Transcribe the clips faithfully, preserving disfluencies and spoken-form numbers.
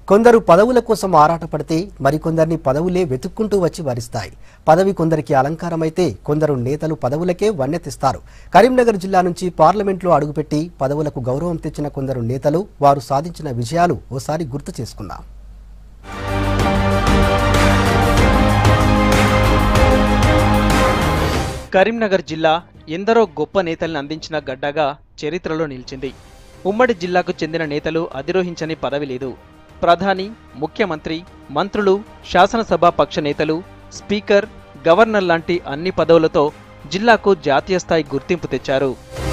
కొందరు పదవుల కోసం ఆరాటపడితే మరికొందరిని పదవులే వెతుక్కుంటూ వచ్చి వరిస్తాయి. పదవి కొందరికి అలంకారమైతే కొందరు నేతలు పదవులకే వన్నెతిస్తారు. కరీంనగర్ జిల్లా నుంచి పార్లమెంట్లో అడుగుపెట్టి పదవులకు గౌరవం తెచ్చిన కొందరు నేతలు వారు సాధించిన విజయాలు ఓసారి గుర్తు చేసుకుందాం. కరీంనగర్ జిల్లా ఎందరో గొప్ప నేతల్ని అందించిన గడ్డగా చరిత్రలో నిలిచింది. ఉమ్మడి జిల్లాకు చెందిన నేతలు అధిరోహించని పదవి లేదు. ప్రధాని, ముఖ్యమంత్రి, మంత్రులు, శాసనసభ పక్ష నేతలు, స్పీకర్, గవర్నర్ లాంటి అన్ని పదవులతో జిల్లాకు జాతీయ స్థాయి గుర్తింపు తెచ్చారు.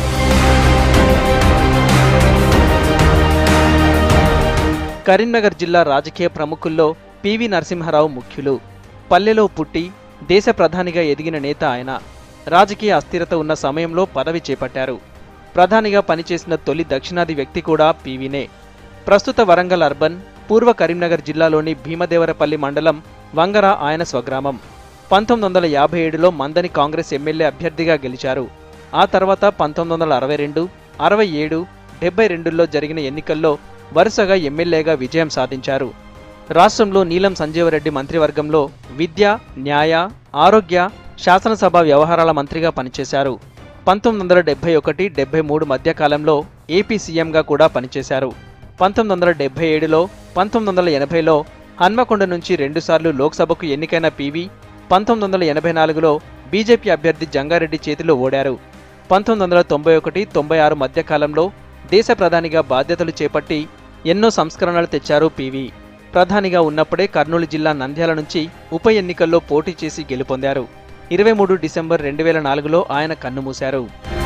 కరీంనగర్ జిల్లా రాజకీయ ప్రముఖుల్లో పివి నరసింహారావు ముఖ్యులు. పల్లెలో పుట్టి దేశ ప్రధానిగా ఎదిగిన నేత ఆయన. రాజకీయ అస్థిరత ఉన్న సమయంలో పదవి చేపట్టారు. ప్రధానిగా పనిచేసిన తొలి దక్షిణాది వ్యక్తి కూడా పీవీనే. ప్రస్తుత వరంగల్ అర్బన్, పూర్వ కరీంనగర్ జిల్లాలోని భీమదేవరపల్లి మండలం వంగర ఆయన స్వగ్రామం. పంతొమ్మిది వందల యాభై ఏడులో మందని కాంగ్రెస్ ఎమ్మెల్యే అభ్యర్థిగా గెలిచారు. ఆ తర్వాత పంతొమ్మిది వందల అరవై రెండు, అరవై ఏడు, డెబ్బై రెండులో జరిగిన ఎన్నికల్లో వరుసగా ఎమ్మెల్యేగా విజయం సాధించారు. రాష్ట్రంలో నీలం సంజీవరెడ్డి మంత్రివర్గంలో విద్య, న్యాయ, ఆరోగ్య, శాసనసభ వ్యవహారాల మంత్రిగా పనిచేశారు. పంతొమ్మిది వందల డెబ్బై ఒకటి డెబ్బై మూడు మధ్యకాలంలో ఏపీ సీఎంగా కూడా పనిచేశారు. పంతొమ్మిది వందల డెబ్బై ఏడులో, పంతొమ్మిది వందల ఎనభైలో హన్మకొండ నుంచి రెండుసార్లు లోక్సభకు ఎన్నికైన పీవీ పంతొమ్మిది వందల ఎనభై నాలుగులో బీజేపీ అభ్యర్థి జంగారెడ్డి చేతిలో ఓడారు. పంతొమ్మిది వందల తొంభై ఒకటి తొంభై ఆరు మధ్యకాలంలో దేశ ప్రధానిగా బాధ్యతలు చేపట్టి ఎన్నో సంస్కరణలు తెచ్చారు పీవీ. ప్రధానిగా ఉన్నప్పుడే కర్నూలు జిల్లా నంద్యాల నుంచి ఉప ఎన్నికల్లో పోటీ చేసి గెలుపొందారు. ఇరవై మూడు డిసెంబర్ రెండు వేల నాలుగులో ఆయన కన్నుమూశారు.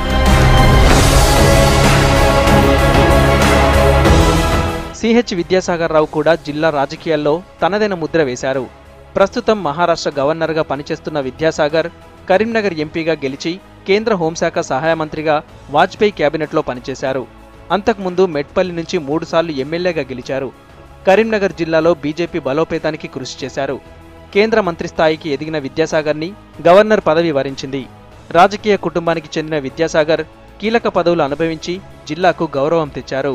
సిహెచ్ విద్యాసాగర్ రావు కూడా జిల్లా రాజకీయాల్లో తనదైన ముద్ర వేశారు. ప్రస్తుతం మహారాష్ట్ర గవర్నర్గా పనిచేస్తున్న విద్యాసాగర్ కరీంనగర్ ఎంపీగా గెలిచి కేంద్ర హోంశాఖ సహాయ మంత్రిగా వాజ్పేయి కేబినెట్లో పనిచేశారు. అంతకుముందు మెట్పల్లి నుంచి మూడుసార్లు ఎమ్మెల్యేగా గెలిచారు. కరీంనగర్ జిల్లాలో బీజేపీ బలోపేతానికి కృషి చేశారు. కేంద్ర మంత్రి స్థాయికి ఎదిగిన విద్యాసాగర్ని గవర్నర్ పదవి వరించింది. రాజకీయ కుటుంబానికి చెందిన విద్యాసాగర్ కీలక పదవులు అనుభవించి జిల్లాకు గౌరవం తెచ్చారు.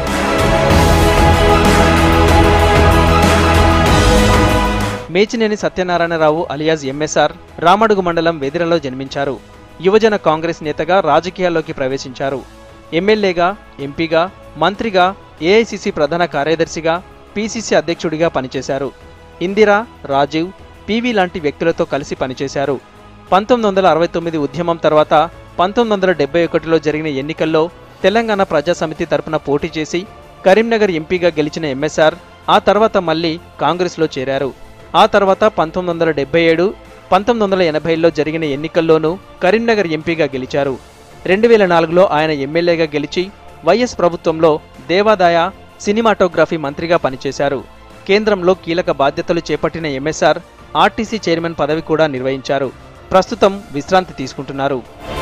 మేచినేని సత్యనారాయణరావు అలియాజ్ ఎంఎస్ఆర్ రామడుగు మండలం వెదిరలో జన్మించారు. యువజన కాంగ్రెస్ నేతగా రాజకీయాల్లోకి ప్రవేశించారు. ఎమ్మెల్యేగా, ఎంపీగా, మంత్రిగా, ఏఐసిసి ప్రధాన కార్యదర్శిగా, పీసీసీ అధ్యక్షుడిగా పనిచేశారు. ఇందిరా, రాజీవ్, పీవీ లాంటి వ్యక్తులతో కలిసి పనిచేశారు. పంతొమ్మిది వందల అరవై తొమ్మిది ఉద్యమం తర్వాత పంతొమ్మిది వందల డెబ్బై ఒకటిలో జరిగిన ఎన్నికల్లో తెలంగాణ ప్రజాసమితి తరపున పోటీ చేసి కరీంనగర్ ఎంపీగా గెలిచిన ఎంఎస్ఆర్ ఆ తర్వాత మళ్లీ కాంగ్రెస్లో చేరారు. ఆ తర్వాత పంతొమ్మిది వందల డెబ్బై ఏడు, పంతొమ్మిది వందల ఎనభైలో జరిగిన ఎన్నికల్లోనూ కరీంనగర్ ఎంపీగా గెలిచారు. రెండు వేల నాలుగులో ఆయన ఎమ్మెల్యేగా గెలిచి వైఎస్ ప్రభుత్వంలో దేవాదాయ, సినిమాటోగ్రఫీ మంత్రిగా పనిచేశారు. కేంద్రంలో కీలక బాధ్యతలు చేపట్టిన ఎంఎస్ఆర్ ఆర్టీసీ చైర్మన్ పదవి కూడా నిర్వహించారు. ప్రస్తుతం విశ్రాంతి తీసుకుంటున్నారు.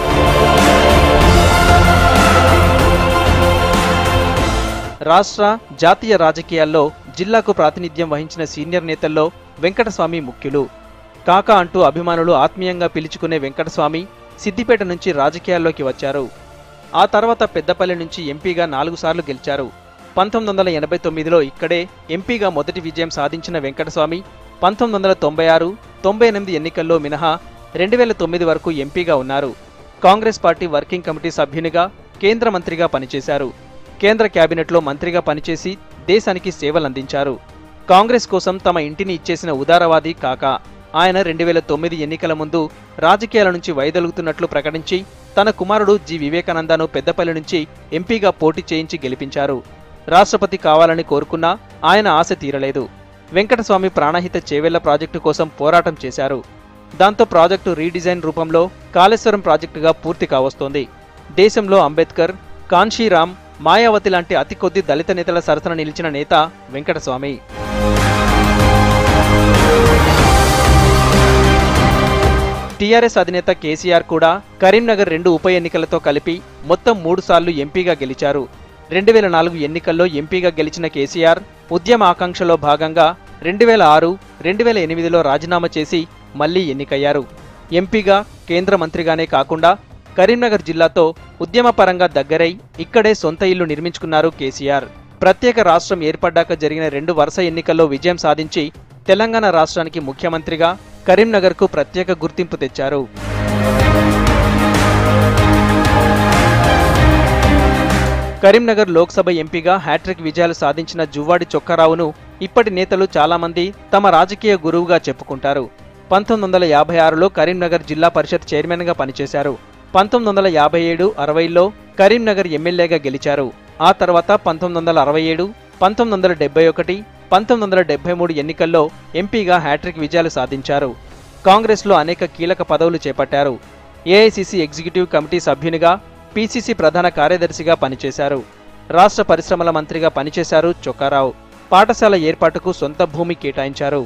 రాష్ట్ర, జాతీయ రాజకీయాల్లో జిల్లాకు ప్రాతినిధ్యం వహించిన సీనియర్ నేతల్లో వెంకటస్వామి ముఖ్యులు. కాకా అంటూ అభిమానులు ఆత్మీయంగా పిలుచుకునే వెంకటస్వామి సిద్దిపేట నుంచి రాజకీయాల్లోకి వచ్చారు. ఆ తర్వాత పెద్దపల్లి నుంచి ఎంపీగా నాలుగు సార్లు గెలిచారు. పంతొమ్మిది వందల ఎనభై తొమ్మిదిలో ఇక్కడే ఎంపీగా మొదటి విజయం సాధించిన వెంకటస్వామి పంతొమ్మిది వందల తొంభై ఆరు, తొంభై ఎనిమిది ఎన్నికల్లో మినహా రెండు వేల తొమ్మిది వరకు ఎంపీగా ఉన్నారు. కాంగ్రెస్ పార్టీ వర్కింగ్ కమిటీ సభ్యునిగా, కేంద్ర మంత్రిగా పనిచేశారు. కేంద్ర కేబినెట్లో మంత్రిగా పనిచేసి దేశానికి సేవలందించారు. కాంగ్రెస్ కోసం తమ ఇంటిని ఇచ్చేసిన ఉదారవాది కాకా. ఆయన రెండు వేల తొమ్మిది ఎన్నికల ముందు రాజకీయాల నుంచి వైదొలుగుతున్నట్లు ప్రకటించి తన కుమారుడు జి వివేకానందను పెద్దపల్లి నుంచి ఎంపీగా పోటీ చేయించి గెలిపించారు. రాష్ట్రపతి కావాలని కోరుకున్నా ఆయన ఆశ తీరలేదు. వెంకటస్వామి ప్రాణహిత చేవెళ్ల ప్రాజెక్టు కోసం పోరాటం చేశారు. దాంతో ప్రాజెక్టు రీడిజైన్ రూపంలో కాళేశ్వరం ప్రాజెక్టుగా పూర్తి కావస్తోంది. దేశంలో అంబేద్కర్, కాన్షీరామ్, మాయావతి లాంటి అతి కొద్ది దళిత నేతల సరసన నిలిచిన నేత వెంకటస్వామి. టీఆర్ఎస్ అధినేత కేసీఆర్ కూడా కరీంనగర్ రెండు ఉప ఎన్నికలతో కలిపి మొత్తం మూడు సార్లు ఎంపీగా గెలిచారు. రెండు వేల నాలుగు ఎన్నికల్లో ఎంపీగా గెలిచిన కేసీఆర్ ఉద్యమ ఆకాంక్షలో భాగంగా రెండు వేల ఆరు, రెండు వేల ఎనిమిదిలో రాజీనామా చేసి మళ్లీ ఎన్నికయ్యారు. ఎంపీగా, కేంద్ర మంత్రిగానే కాకుండా కరీంనగర్ జిల్లాతో ఉద్యమపరంగా దగ్గరై ఇక్కడే సొంత ఇల్లు నిర్మించుకున్నారు కేసీఆర్. ప్రత్యేక రాష్ట్రం ఏర్పడ్డాక జరిగిన రెండు వరుస ఎన్నికల్లో విజయం సాధించి తెలంగాణ రాష్ట్రానికి ముఖ్యమంత్రిగా కరీంనగర్కు ప్రత్యేక గుర్తింపు తెచ్చారు. కరీంనగర్ లోక్సభ ఎంపీగా హ్యాట్రిక్ విజయాలు సాధించిన జువ్వాడి చొక్కారావును ఇప్పటి నేతలు చాలామంది తమ రాజకీయ గురువుగా చెప్పుకుంటారు. పంతొమ్మిది వందల యాభై ఆరులో కరీంనగర్ జిల్లా పరిషత్ చైర్మన్గా పనిచేశారు. పంతొమ్మిది వందల యాభై ఏడు అరవైలో కరీంనగర్ ఎమ్మెల్యేగా గెలిచారు. ఆ తర్వాత పంతొమ్మిది వందల అరవై ఏడు పంతొమ్మిది వందల డెబ్బై ఒకటి పంతొమ్మిది వందల డెబ్బై మూడు ఎన్నికల్లో ఎంపీగా హ్యాట్రిక్ విజయాలు సాధించారు. కాంగ్రెస్లో అనేక కీలక పదవులు చేపట్టారు. ఏఐసిసి ఎగ్జిక్యూటివ్ కమిటీ సభ్యునిగా, పీసీసీ ప్రధాన కార్యదర్శిగా పనిచేశారు. రాష్ట్ర పరిశ్రమల మంత్రిగా పనిచేశారు చొక్కారావు. పాఠశాల ఏర్పాటుకు సొంత భూమి కేటాయించారు.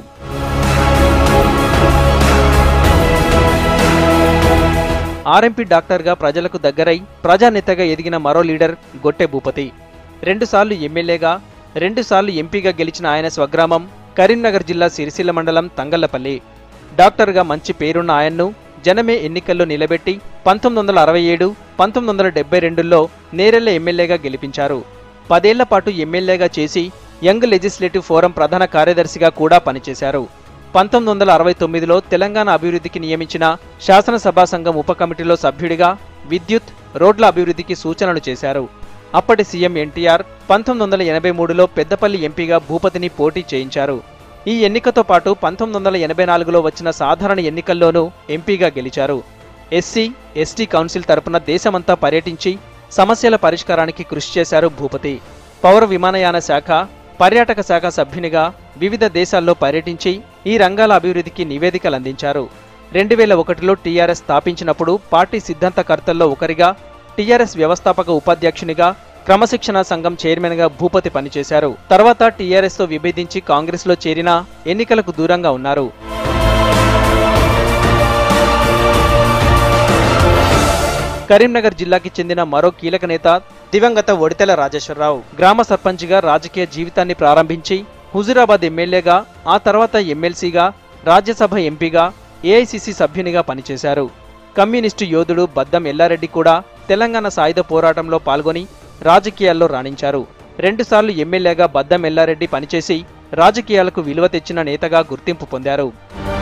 ఆర్ఎంపీ డాక్టర్గా ప్రజలకు దగ్గరై ప్రజానేతగా ఎదిగిన మరో లీడర్ గొట్టె భూపతి. రెండుసార్లు ఎమ్మెల్యేగా, రెండుసార్లు ఎంపీగా గెలిచిన ఆయన స్వగ్రామం కరీంనగర్ జిల్లా సిరిసిల్ల మండలం తంగళ్లపల్లి. డాక్టర్గా మంచి పేరున్న ఆయన్ను జనమే ఎన్నికల్లో నిలబెట్టి పంతొమ్మిది వందల అరవై ఏడు పంతొమ్మిది వందల డెబ్బై రెండులో నేరెళ్ల ఎమ్మెల్యేగా గెలిపించారు. పదేళ్ల పాటు ఎమ్మెల్యేగా చేసి యంగ్ లెజిస్లేటివ్ ఫోరం ప్రధాన కార్యదర్శిగా కూడా పనిచేశారు. పంతొమ్మిది వందల అరవై తొమ్మిదిలో తెలంగాణ అభివృద్ధికి నియమించిన శాసనసభా సంఘం ఉప కమిటీలో సభ్యుడిగా విద్యుత్, రోడ్ల అభివృద్ధికి సూచనలు చేశారు. అప్పటి సీఎం ఎన్టీఆర్ పంతొమ్మిది వందల ఎనభై మూడులో పెద్దపల్లి ఎంపీగా భూపతిని పోటీ చేయించారు. ఈ ఎన్నికతో పాటు పంతొమ్మిది వందల ఎనభై నాలుగులో వచ్చిన సాధారణ ఎన్నికల్లోనూ ఎంపీగా గెలిచారు. ఎస్సీ, ఎస్టీ కౌన్సిల్ తరపున దేశమంతా పర్యటించి సమస్యల పరిష్కారానికి కృషి చేశారు భూపతి. పౌర విమానయాన శాఖ, పర్యాటక శాఖ సభ్యునిగా వివిధ దేశాల్లో పర్యటించి ఈ రంగాల అభివృద్ధికి నివేదికలు అందించారు. రెండు వేల ఒకటిలో టీఆర్ఎస్ స్థాపించినప్పుడు పార్టీ సిద్ధాంతకర్తల్లో ఒకరిగా, టీఆర్ఎస్ వ్యవస్థాపక ఉపాధ్యక్షునిగా, క్రమశిక్షణ సంఘం చైర్మన్గా భూపతి పనిచేశారు. తర్వాత టీఆర్ఎస్తో విభేదించి కాంగ్రెస్లో చేరినా ఎన్నికలకు దూరంగా ఉన్నారు. కరీంనగర్ జిల్లాకి చెందిన మరో కీలక నేత దివంగత ఒడితెల రాజేశ్వరరావు. గ్రామ సర్పంచ్గా రాజకీయ జీవితాన్ని ప్రారంభించి హుజూరాబాద్ ఎమ్మెల్యేగా, ఆ తర్వాత ఎమ్మెల్సీగా, రాజ్యసభ ఎంపీగా, ఏఐసిసి సభ్యునిగా పనిచేశారు. కమ్యూనిస్టు యోధుడు బద్దం ఎల్లారెడ్డి కూడా తెలంగాణ సాయుధ పోరాటంలో పాల్గొని రాజకీయాల్లో రాణించారు. రెండుసార్లు ఎమ్మెల్యేగా బద్దం ఎల్లారెడ్డి పనిచేసి రాజకీయాలకు విలువ తెచ్చిన నేతగా గుర్తింపు పొందారు.